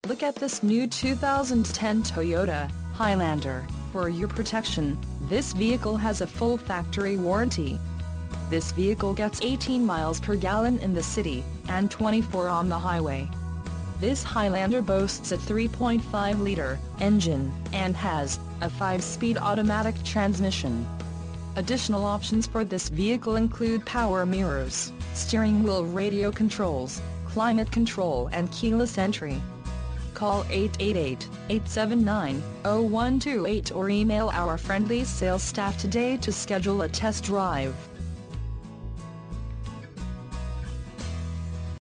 Look at this new 2010 Toyota Highlander. For your protection, this vehicle has a full factory warranty. This vehicle gets 18 miles per gallon in the city, and 24 on the highway. This Highlander boasts a 3.5-liter engine, and has a 5-speed automatic transmission. Additional options for this vehicle include power mirrors, steering wheel radio controls, climate control and keyless entry. Call 888-879-0128 or email our friendly sales staff today to schedule a test drive.